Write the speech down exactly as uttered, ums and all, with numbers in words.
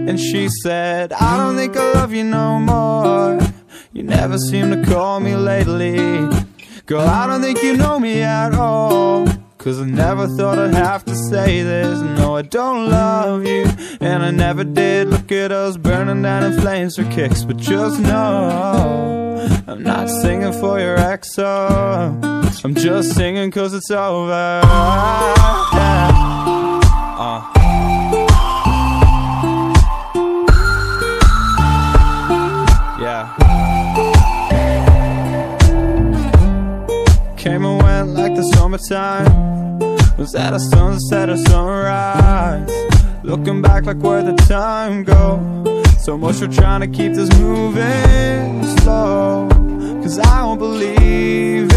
And she said, I don't think I love you no more. You never seem to call me lately. Girl, I don't think you know me at all. Cause I never thought I'd have to say this. No, I don't love you, and I never did. Look at us burning down in flames for kicks. But just know, I'm not singing for your ex, oh. I'm just singing cause it's over. Yeah. Uh. Yeah. Came and went like the summertime. Was that a sunset or sunrise? Looking back like where'd the time go? So much for trying to keep this moving slow. Cause I don't believe